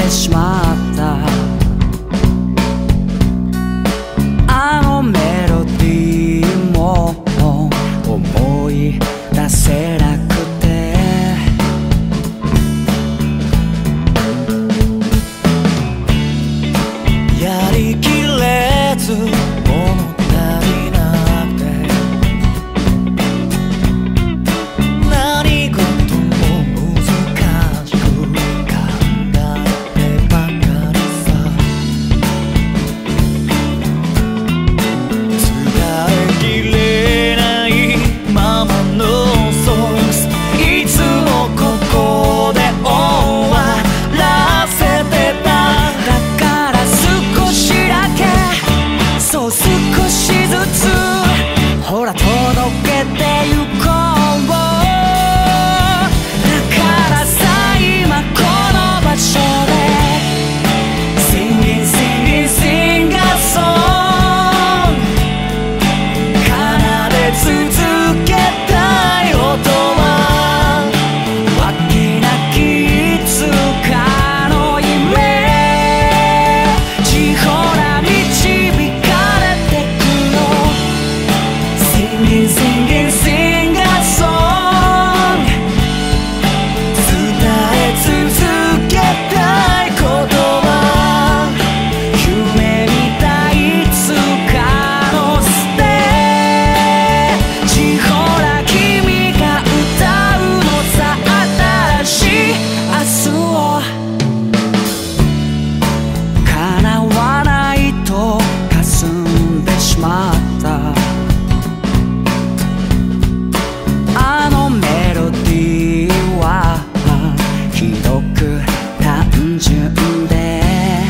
でしまったあのメロディーも思い出せなくてやりきれず物足りなくて何事も難しく考えてばかりさ伝えきれないままのソングいつもここで終わらせてただから少しだけそう少しずつほら届けてゆこうだからさ今この場所で Singing Singing Sing a song 奏で続けたい音はわけなきいつかの夢地ほら導かれてくの Singing Singing Sing a song 伝え続けたいことは夢みたいいつかのステージほら君が歌うのさ新しい明日を叶わないと霞んでしまったあのメロディーはひどく単純で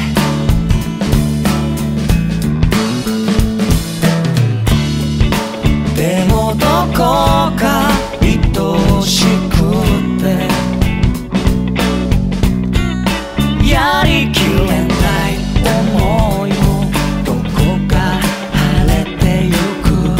でもどこか愛しくてやりきれない想いもどこか晴れてゆく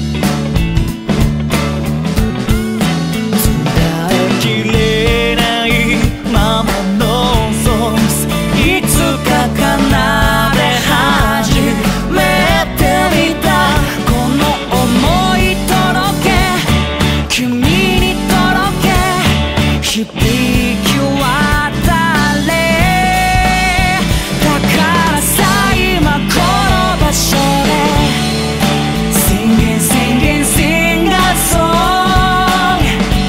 伝えきれないままのソングいつか奏で始めてみたこの想い届け君に届け響き渡れだからさ今この場所で Singing Singing Sing a song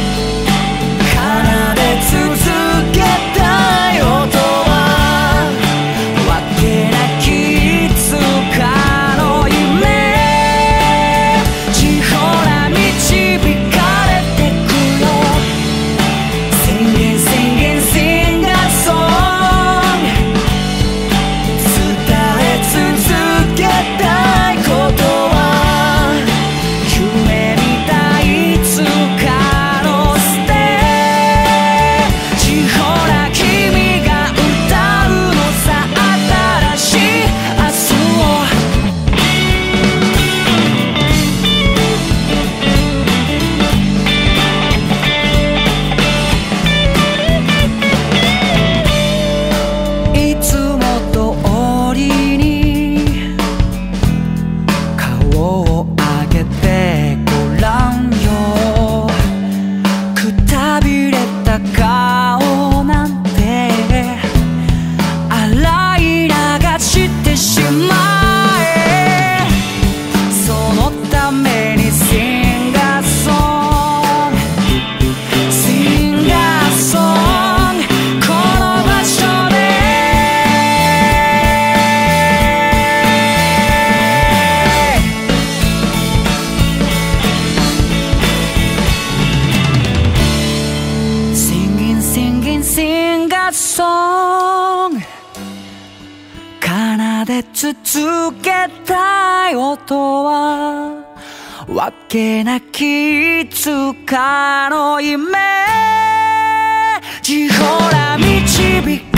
奏で続けたい音はわけなきいつかの夢地ほら導かれてくよ Singing Singing Sing a song 伝え続けたいことは夢みたいいつかのステージほら君が歌うのさ新しい明日をいつも通りに顔を上げてごらんよくたびれた顔なんて洗い流してしまえそのために Sing a song Sing a song この場所でSinging Singing Sing a song 奏で続けたい音はわけなきいつかの夢地ほら導